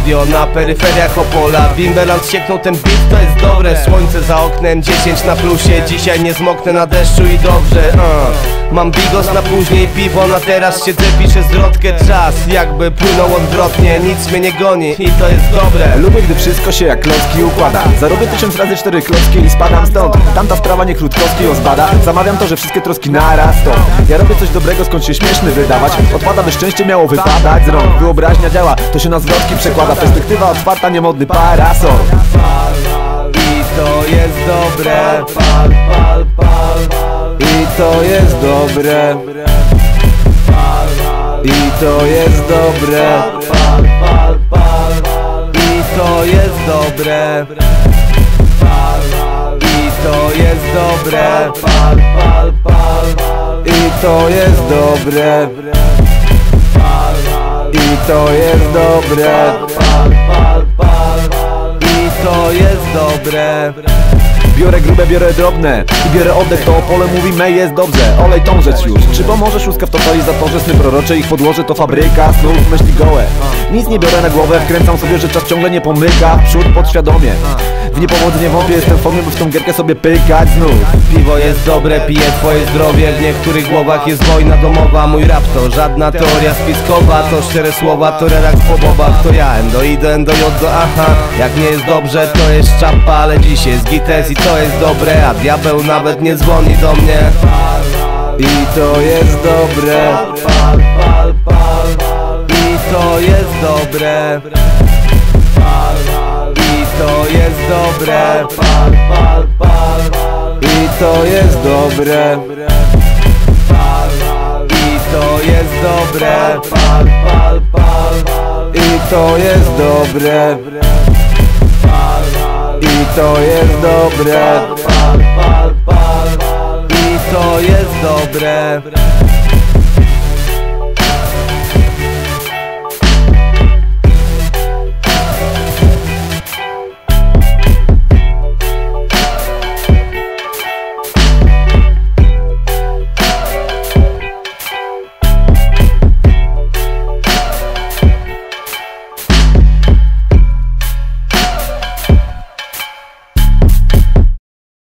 radio na peryferiach Opola. Bimberland ścieknął, ten beat to jest dobre. Słońce za oknem, 10 na plusie. Dzisiaj nie zmoknę na deszczu i dobrze. Mam bigos na później, piwo na teraz. Siedzę, piszę zwrotkę, czas jakby płynął odwrotnie. Nic mnie nie goni i to jest dobre. Lubię, gdy wszystko się jak klocki układa. Zarobię 1000 razy 4 klocki i spadam stąd. Tamta sprawa niech Rutkowski ozbada. Zamawiam to, że wszystkie troski naraz to. Ja robię coś dobrego, skąd się śmieszny wydawać. Odpada, by szczęście miało wypadać z rąk. Wyobraźnia działa, to się na zwrotki przekłada. Perspektywa otwarta, niemodny parasol. I to jest dobre. I to jest dobre. I to jest dobre. I to jest dobre. I to jest dobre. I to jest dobre. I to jest dobre. I to jest dobre. Biorę grube, biorę drobne i biorę oddech, to Opole mówi mej jest dobrze. Olej tą rzecz już. Czy pomoże szóstka w totalizatorze, sny prorocze, ich podłoże to fabryka snów, myśli gołe. Nic nie biorę na głowę, wkręcam sobie, że czas ciągle nie pomyka. W przód podświadomie. W niepowodzenie wątpię, jestem w formie, by w tą gierkę sobie pykać znów. Piwo jest dobre, piję twoje zdrowie. W niektórych głowach jest wojna domowa. Mój rap to żadna teoria spiskowa. To szczere słowa, to relaks po bobach. To ja endo, idę endo, jodo, aha. Jak nie jest dobrze, to jest czapa. Ale dziś jest gites i to jest dobre. A diabeł nawet nie dzwoni do mnie. I to jest dobre. I to jest dobre. I to jest dobre. I to jest dobre. I to jest dobre. I to jest dobre. I to jest dobre. I to jest dobre.